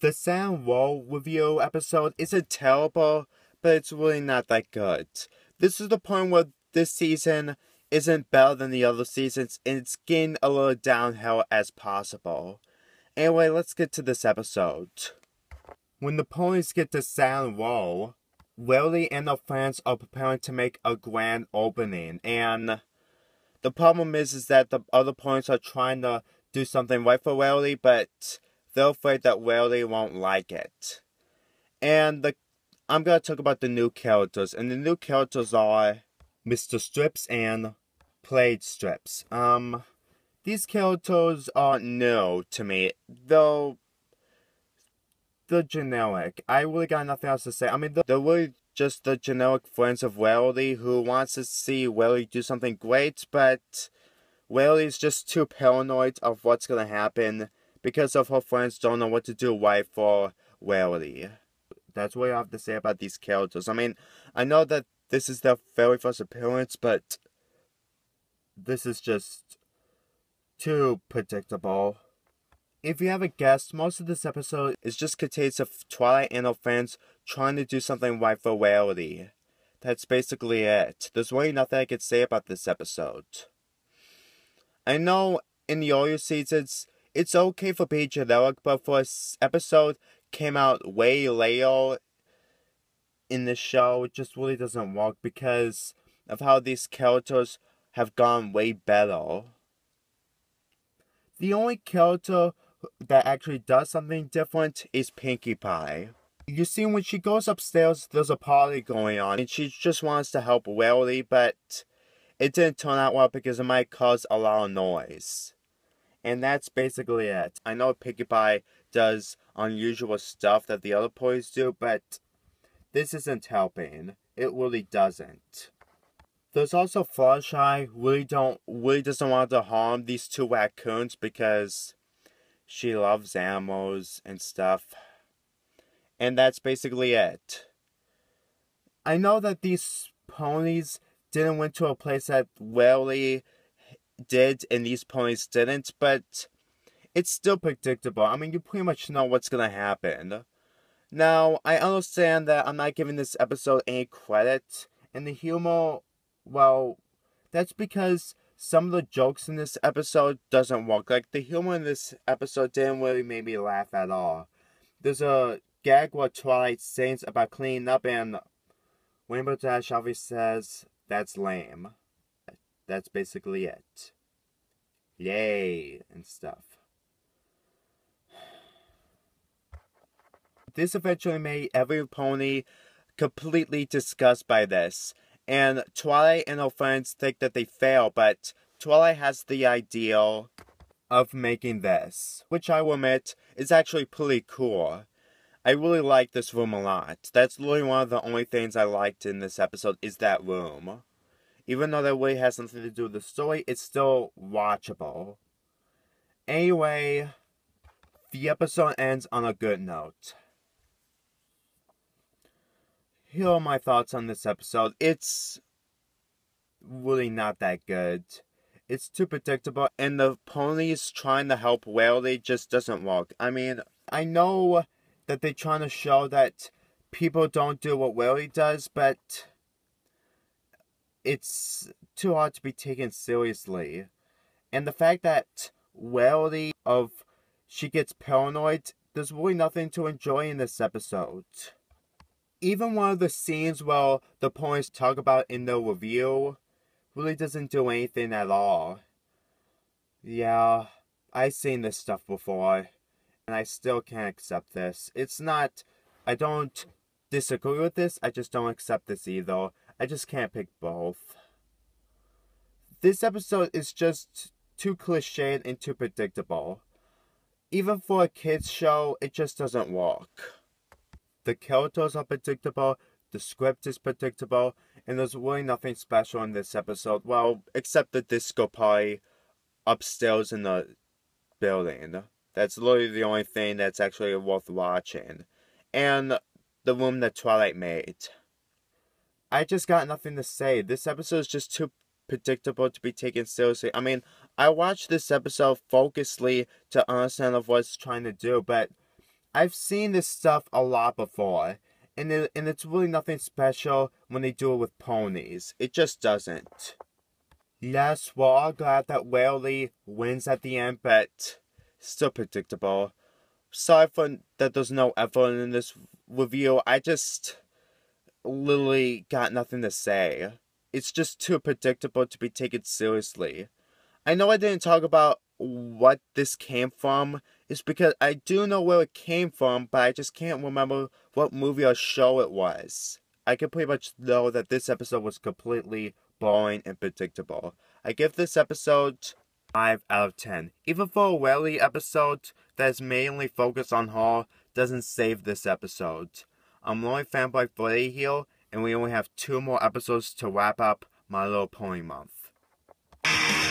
The Sam Roll review episode isn't terrible, but it's really not that good. This is the point where this season isn't better than the other seasons, and it's getting a little downhill as possible. Anyway, let's get to this episode. When the ponies get to Sam Roll, Lily and her friends are preparing to make a grand opening, and the problem is that the other ponies are trying to do something right for Lily, but they're afraid that Lily won't like it. And I'm going to talk about the new characters, and the new characters are Mr. Strips and Plaid Strips. These characters are new to me, though they're generic. I really got nothing else to say. I mean, they're really just the generic friends of Lily who wants to see Lily do something great, but Lily's just too paranoid of what's going to happen because of her friends don't know what to do right for Lily. That's what I have to say about these characters. I mean, I know that this is their very first appearance, but this is just too predictable. If you haven't guessed, most of this episode is just contains of Twilight and her friends trying to do something right for Lily. That's basically it. There's really nothing I can say about this episode. I know in the earlier seasons, it's okay for being generic, but for this episode came out way later in the show, it just really doesn't work because of how these characters have gone way better. The only character that actually does something different is Pinkie Pie. You see, when she goes upstairs, there's a party going on, and she just wants to help Lily, but it didn't turn out well because it might cause a lot of noise. And that's basically it. I know Pinkie Pie does unusual stuff that the other boys do, but this isn't helping. It really doesn't. There's also Fluttershy really doesn't want to harm these two raccoons because she loves animals and stuff. And that's basically it. I know that these ponies didn't went to a place that Lily did and these ponies didn't, but it's still predictable. I mean, you pretty much know what's gonna happen. Now, I understand that I'm not giving this episode any credit, and the humor, well, that's because some of the jokes in this episode doesn't work. Like, the humor in this episode didn't really make me laugh at all. There's a gag where Twilight sings about cleaning up, and Rainbow Dash obviously says, "That's lame." That's basically it. Yay, and stuff. This eventually made every pony completely disgusted by this. And Twilight and her friends think that they fail, but Twilight has the idea of making this, which I will admit is actually pretty cool. I really like this room a lot. That's literally one of the only things I liked in this episode is that room. Even though that really has nothing to do with the story, it's still watchable. Anyway, the episode ends on a good note. Here are my thoughts on this episode. It's really not that good. It's too predictable, and the ponies trying to help Lily just doesn't work. I mean, I know that they're trying to show that people don't do what Lily does, but it's too hard to be taken seriously. And the fact that Lily she gets paranoid, there's really nothing to enjoy in this episode. Even one of the scenes where the ponies talk about in the review really doesn't do anything at all. Yeah, I've seen this stuff before, and I still can't accept this. It's not, I don't disagree with this, I just don't accept this either. I just can't pick both. This episode is just too cliched and too predictable. Even for a kids show, it just doesn't work. The characters are predictable, the script is predictable, and there's really nothing special in this episode. Well, except the disco party upstairs in the building. That's literally the only thing that's actually worth watching. And the room that Twilight made. I just got nothing to say. This episode is just too predictable to be taken seriously. I mean, I watched this episode focusedly to understand of what it's trying to do, but I've seen this stuff a lot before, and it's really nothing special when they do it with ponies. It just doesn't. Yes, we're all glad that Whaley wins at the end, but still predictable. Sorry for that there's no effort in this review. I just literally got nothing to say. It's just too predictable to be taken seriously. I know I didn't talk about what this came from. It's because I do know where it came from, but I just can't remember what movie or show it was. I can pretty much know that this episode was completely boring and predictable. I give this episode 5 out of 10. Even for a Welly episode that is mainly focused on her, doesn't save this episode. I'm Lonely Fanboy Freddy here, and we only have 2 more episodes to wrap up My Little Pony month.